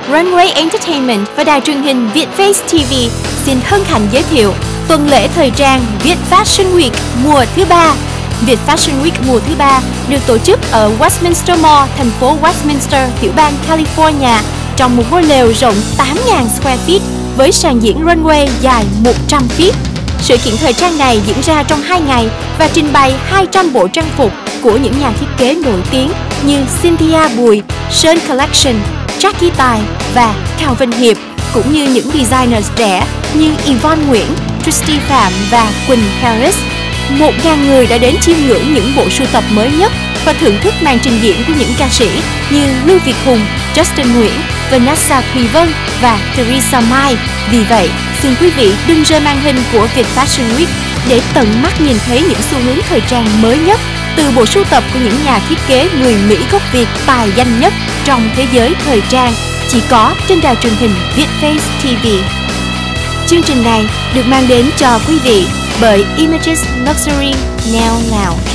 Runway Entertainment và đài truyền hình Vietface TV xin hân hạnh giới thiệu tuần lễ thời trang Việt Fashion Week mùa thứ 3. Việt Fashion Week mùa thứ 3 được tổ chức ở Westminster Mall, thành phố Westminster, tiểu bang California, trong một ngôi lều rộng 8.000 square feet với sàn diễn runway dài 100 feet. Sự kiện thời trang này diễn ra trong 2 ngày và trình bày 200 bộ trang phục của những nhà thiết kế nổi tiếng như Cynthia Bùi, Sơn Collection, Jackie Tài và Calvin Hiệp, cũng như những designers trẻ như Yvonne Nguyễn, Christy Phạm và Quỳnh Harris. 1.000 người đã đến chiêm ngưỡng những bộ sưu tập mới nhất và thưởng thức màn trình diễn của những ca sĩ như Lưu Việt Hùng, Justin Nguyễn, Vanessa Thùy Vân và Theresa Mai. Vì vậy, xin quý vị đừng rời màn hình của Việt Fashion Week để tận mắt nhìn thấy những xu hướng thời trang mới nhất từ bộ sưu tập của những nhà thiết kế người Mỹ gốc Việt tài danh nhất trong thế giới thời trang, chỉ có trên đài truyền hình Vietface TV. Chương trình này được mang đến cho quý vị bởi Images Luxury Nail Lounge.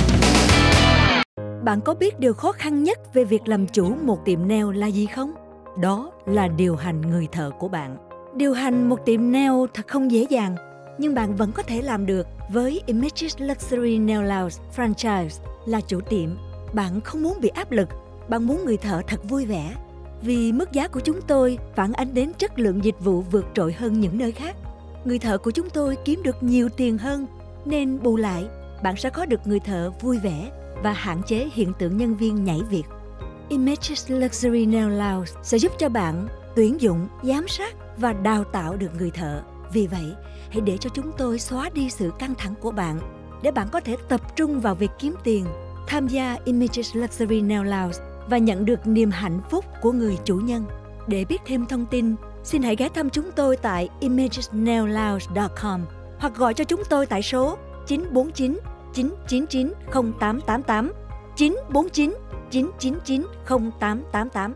Bạn có biết điều khó khăn nhất về việc làm chủ một tiệm nail là gì không? Đó là điều hành người thợ của bạn. Điều hành một tiệm nail thật không dễ dàng, nhưng bạn vẫn có thể làm được với Images Luxury Nail Lounge Franchise. Là chủ tiệm, bạn không muốn bị áp lực, bạn muốn người thợ thật vui vẻ. Vì mức giá của chúng tôi phản ánh đến chất lượng dịch vụ vượt trội hơn những nơi khác. Người thợ của chúng tôi kiếm được nhiều tiền hơn, nên bù lại, bạn sẽ có được người thợ vui vẻ và hạn chế hiện tượng nhân viên nhảy việc. Images Luxury Nail Lounge sẽ giúp cho bạn tuyển dụng, giám sát và đào tạo được người thợ. Vì vậy, hãy để cho chúng tôi xóa đi sự căng thẳng của bạn để bạn có thể tập trung vào việc kiếm tiền. Tham gia Images Luxury Nail Lounge và nhận được niềm hạnh phúc của người chủ nhân. Để biết thêm thông tin, xin hãy ghé thăm chúng tôi tại imagesnaillounge.com hoặc gọi cho chúng tôi tại số 949 999 0888 949 999 0888.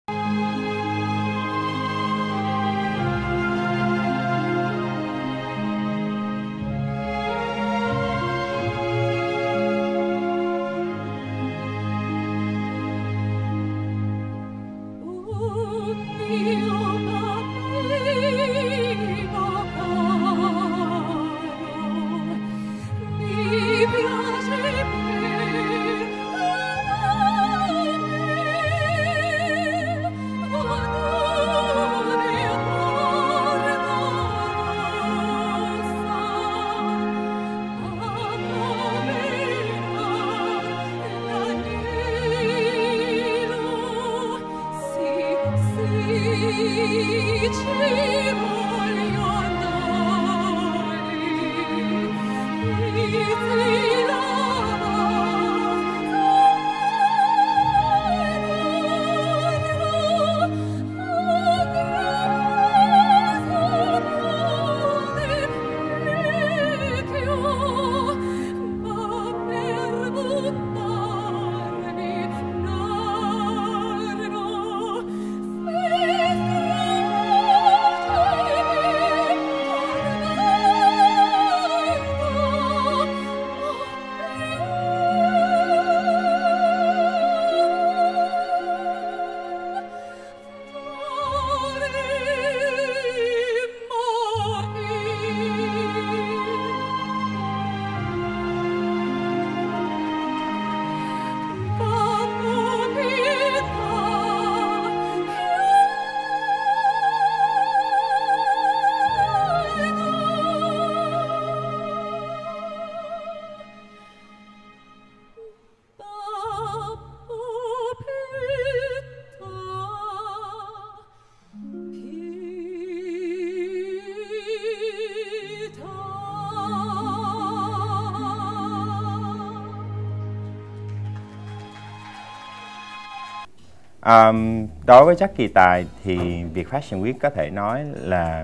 Đối với Jackie Tài thì Việt Fashion Week có thể nói là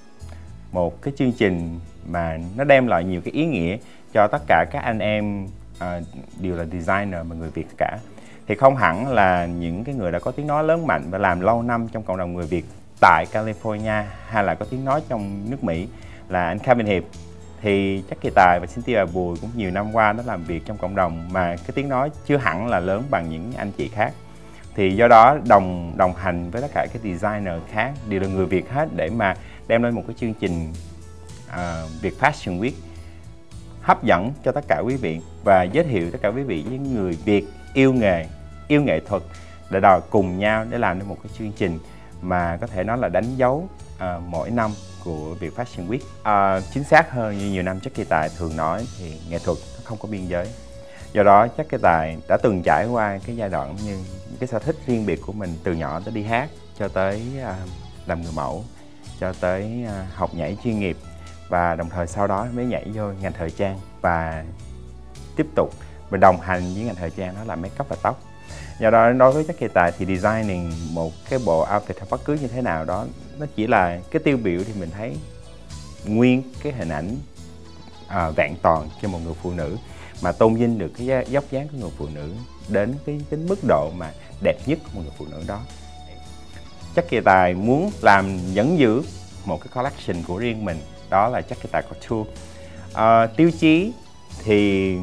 một cái chương trình mà nó đem lại nhiều cái ý nghĩa cho tất cả các anh em đều là designer mà người Việt cả. Thì không hẳn là những cái người đã có tiếng nói lớn mạnh và làm lâu năm trong cộng đồng người Việt tại California hay là có tiếng nói trong nước Mỹ là anh Calvin Hiệp. Thì Jackie Tài và Cynthia Bùi cũng nhiều năm qua đã làm việc trong cộng đồng mà cái tiếng nói chưa hẳn là lớn bằng những anh chị khác. Thì do đó đồng hành với tất cả các designer khác đều là người Việt hết để mà đem lên một cái chương trình Việt Fashion Week hấp dẫn cho tất cả quý vị và giới thiệu tất cả quý vị với người Việt yêu nghề, yêu nghệ thuật để đòi cùng nhau để làm nên một cái chương trình mà có thể nói là đánh dấu mỗi năm của Việt Fashion Week. Chính xác hơn như nhiều năm Jackie Tài thường nói thì nghệ thuật nó không có biên giới. Do đó Jackie Tài đã từng trải qua cái giai đoạn như cái sở thích riêng biệt của mình, từ nhỏ tới đi hát cho tới làm người mẫu cho tới học nhảy chuyên nghiệp và đồng thời sau đó mới nhảy vô ngành thời trang và tiếp tục và đồng hành với ngành thời trang đó là make up và tóc. Do đó đối với Jackie Tài thì designing một cái bộ outfit hay bất cứ như thế nào đó nó chỉ là cái tiêu biểu thì mình thấy nguyên cái hình ảnh vẹn toàn cho một người phụ nữ mà tôn vinh được cái dốc dáng của người phụ nữ đến cái mức độ mà đẹp nhất của một người phụ nữ đó. Jackie Tài muốn vẫn giữ một cái collection của riêng mình, đó là Jackie Tài Couture. Tiêu chí thì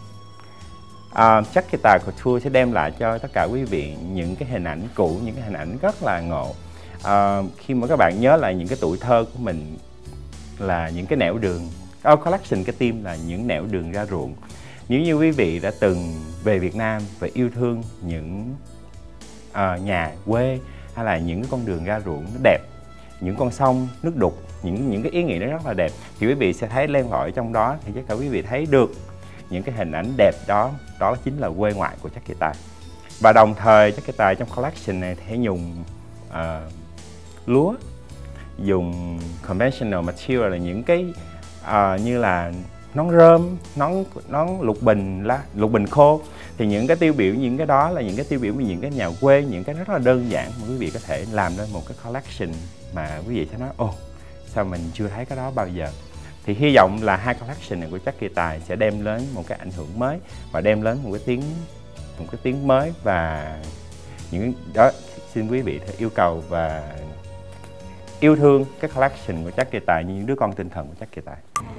Jackie Tài Couture sẽ đem lại cho tất cả quý vị những cái hình ảnh cũ, những cái hình ảnh rất là ngộ. Khi mà các bạn nhớ lại những cái tuổi thơ của mình là những cái nẻo đường, collection cái team là những nẻo đường ra ruộng. Nếu như quý vị đã từng về Việt Nam và yêu thương những nhà quê hay là những cái con đường ra ruộng nó đẹp, những con sông nước đục, những cái ý nghĩa nó rất là đẹp, thì quý vị sẽ thấy len lỏi trong đó, thì tất cả quý vị thấy được những cái hình ảnh đẹp đó, đó chính là quê ngoại của Jackie Tài. Và đồng thời Jackie Tài trong collection này sẽ dùng lúa, dùng conventional material là những cái như là nón rơm, nón lục bình khô. Thì những cái tiêu biểu, những cái đó là những cái tiêu biểu của những cái nhà quê, những cái rất là đơn giản mà quý vị có thể làm nên một cái collection mà quý vị sẽ nói ồ, sao mình chưa thấy cái đó bao giờ. Thì hy vọng là hai collection này của Jackie Tài sẽ đem đến một cái ảnh hưởng mới và đem đến một cái tiếng mới, và những đó xin quý vị yêu cầu và yêu thương cái collection của Jackie Tài như những đứa con tinh thần của Jackie Tài.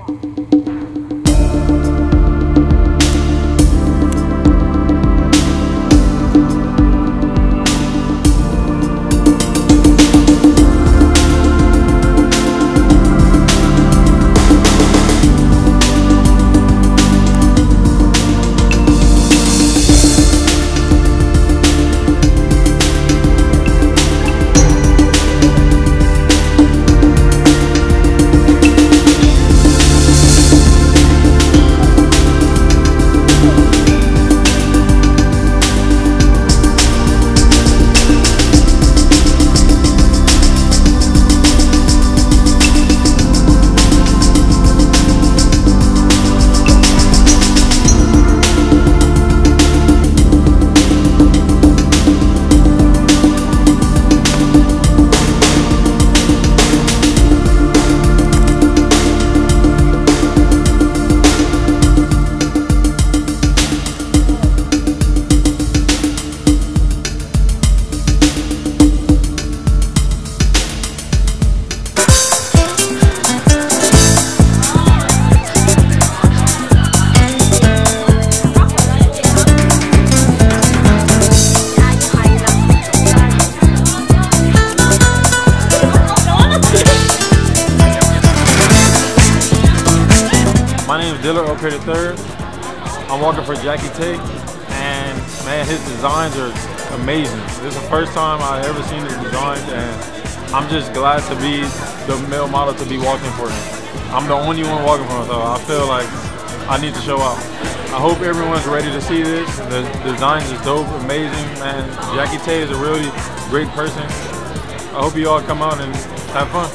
Dillard O'Cray III. I'm working for Jackie Tay, and man, his designs are amazing. This is the first time I've ever seen his designs, and I'm just glad to be the male model to be walking for him. I'm the only one walking for him, so I feel like I need to show out. I hope everyone's ready to see this. The designs is dope, amazing, man. Jackie Tay is a really great person. I hope you all come out and have fun.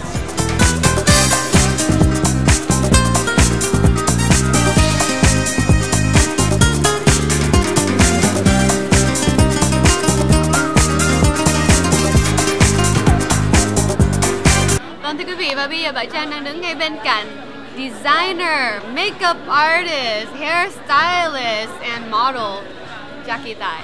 Vâng, thưa quý vị, và bây giờ bạn Trang đang đứng ngay bên cạnh designer, makeup artist, hairstylist and model Jackie Tài.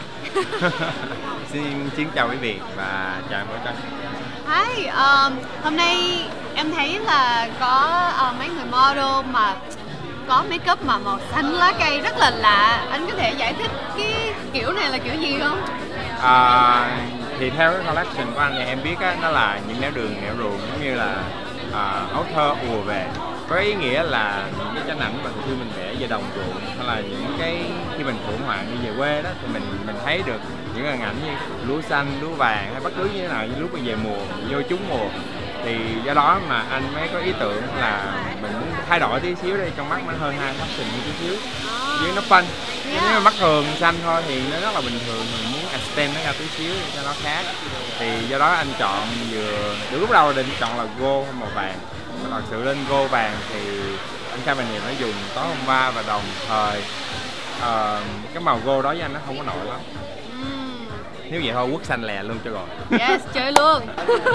Xin chào quý vị và chào mỗi Trang. Hi, hôm nay em thấy là có mấy người model mà có makeup mà màu xanh lá cây rất là lạ. Anh có thể giải thích cái kiểu này là kiểu gì không? Thì theo cái collection của anh thì em biết á, nó là những nẻo đường nẻo ruộng, giống như là áo thơ ùa về, có ý nghĩa là những cái tranh ảnh mà khi mình vẽ về đồng ruộng, hay là những cái khi mình thưởng ngoạn đi về quê đó, thì mình thấy được những hình ảnh như lúa xanh, lúa vàng hay bất cứ như thế nào, như lúc mà về mùa, vô trúng mùa. Thì do đó mà anh mới có ý tưởng là mình muốn thay đổi tí xíu đi, trong mắt nó hơn hai fashion như tí xíu, chứ nó fun. Nếu mà mắt thường xanh thôi thì nó rất là bình thường, mình muốn extend nó ra tí xíu để cho nó khác. Thì do đó anh chọn vừa từ lúc đầu định chọn là gold màu vàng, mà thật sự lên gold vàng thì anh Cabernet nó dùng tối hôm qua, và đồng thời cái màu gold đó với anh nó không có nổi lắm. Nếu vậy thôi quất xanh lè luôn cho rồi. Yes, chơi luôn.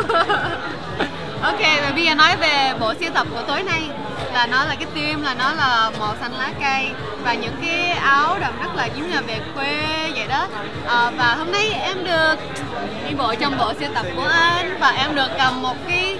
Ok, và bây giờ nói về bộ sưu tập của tối nay, là nó là cái theme là nó là màu xanh lá cây và những cái áo đầm rất là giống như là về quê vậy đó. Và hôm nay em được đi bộ trong bộ sưu tập của anh, và em được cầm một cái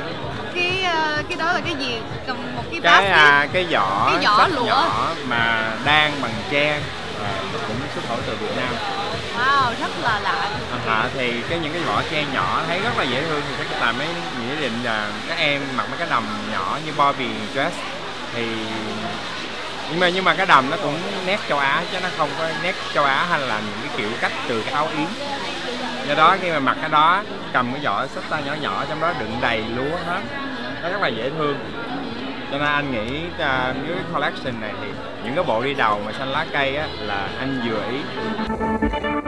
đó là cái gì? Cầm một cái basket, cái giỏ lụa nhỏ mà đan bằng tre, cũng xuất khẩu từ Việt Nam. Wow, rất là lạ. Thì những cái vỏ tre nhỏ thấy rất là dễ thương, thì các tài mới nghĩ định là các em mặc mấy cái đầm nhỏ như Barbie dress. Thì nhưng mà cái đầm nó cũng nét châu Á chứ nó không có nét châu Á hay là những cái kiểu cách từ cái áo yếm. Do đó khi mà mặc cái đó, cầm cái giỏ xách tay nhỏ nhỏ trong đó đựng đầy lúa hết, nó rất là dễ thương. Cho nên anh nghĩ với cái collection này thì những cái bộ đi đầu mà xanh lá cây á là anh vừa ý.